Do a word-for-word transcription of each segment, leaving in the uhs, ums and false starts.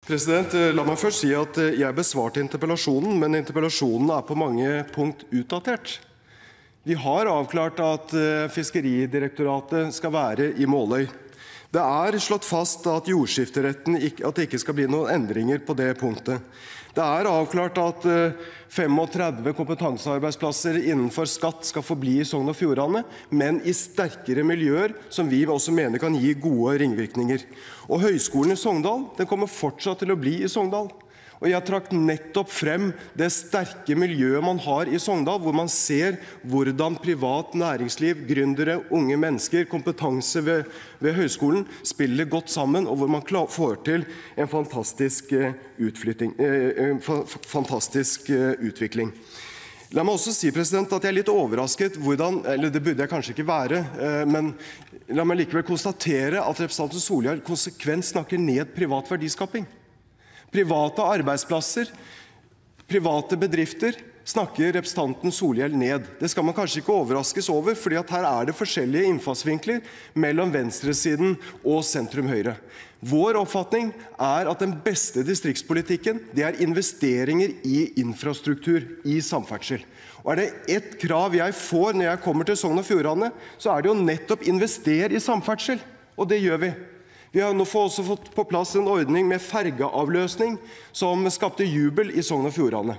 President, la meg først si at jeg besvarte interpellasjonen, men interpellasjonen er på mange punkt utdatert. Vi har avklart at Fiskeridirektoratet skal være i Måløy. Det er slått fast at jordskifteretten at det ikke skal bli noen endringer på det punktet. Det er avklart at femogtredve kompetansearbeidsplasser innenfor skatt skal forbli i Sogn og Fjordane, men i sterkere miljøer som vi også mener kan gi gode ringvirkninger. Og Høgskolen i Sogndal, den kommer fortsatt til å bli i Sogndal. Og jeg trakk nettopp frem det sterke miljøet man har i Sogndal, hvor man ser hvordan privat næringsliv, gründere, unge mennesker, kompetanse ved, ved høyskolen spiller godt sammen, og hvor man klar, får til en fantastisk, utflytting, eh, fantastisk utvikling. La meg også si, president, at jeg er litt overrasket hvordan, eller det burde jeg kanskje ikke være, men la meg likevel konstatere at representanten Solhjell konsekvent snakker ned privat verdiskaping. Private arbeidsplasser, private bedrifter snakker representanten Solhjell ned. Det skal man kanskje ikke overraskes over, fordi at her er det forskjellige innfallsvinkler mellom venstresiden og sentrum-høyre. Vår oppfatning er at den beste distriktspolitikken, det er investeringer i infrastruktur, i samferdsel. Og er det ett krav jeg får når jeg kommer til Sogn og Fjordane, så er det jo nettopp investere i samferdsel, og det gjør vi. Vi har nå også fått på plass en ordning med fergeavløsning som skapte jubel i Sogn og Fjordane.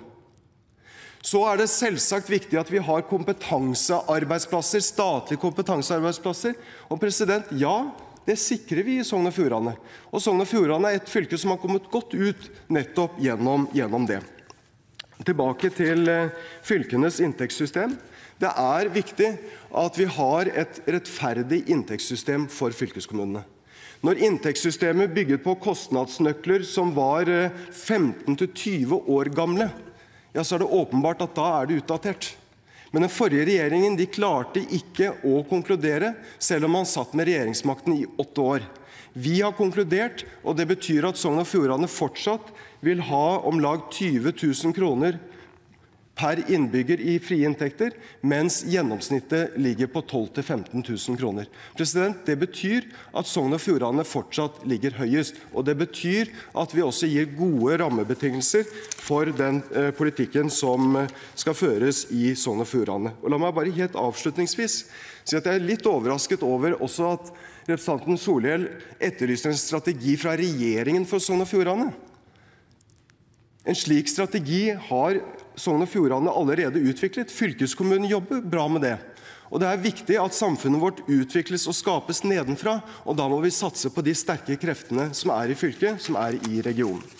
Så er det selvsagt viktig at vi har kompetansearbeidsplasser, statlige kompetansearbeidsplasser. Og president, ja, det sikrer vi i Sogn og Fjordane. Og Sogn og Fjordane er et fylke som har kommet godt ut nettopp gjennom, gjennom det. Tilbake til fylkenes inntektssystem. Det er viktig at vi har et rettferdig inntektssystem for fylkeskommunene. Når inntektssystemet bygget på kostnadsnøkler som var femten til tyve år gamle, ja, så er det åpenbart at da er det utdatert. Men den forrige regjeringen, de klarte ikke å konkludere, selv om man satt med regjeringsmakten i åtte år. Vi har konkludert, og det betyr at Sogn og Fjordane fortsatt vil ha om lag tyve tusen kroner per innbygger i frie inntekter, mens gjennomsnittet ligger på tolv til femten tusen kroner. President, det betyr at Sogn og Fjordane fortsatt ligger høyest, og det betyr at vi også gir gode rammebetingelser for den eh, politikken som skal føres i Sogn og Fjordane. Og la meg bare helt avslutningsvis si at jeg er litt overrasket over også at representanten Solhjell etterlyser en strategi fra regjeringen for Sogn og Fjordane. En slik strategi har Sogn og Fjordane allerede utviklet. Fylkeskommunen jobber bra med det. Og det er viktig at samfunnet vårt utvikles og skapes nedenfra, og da må vi satse på de sterke kreftene som er i fylket, som er i regionen.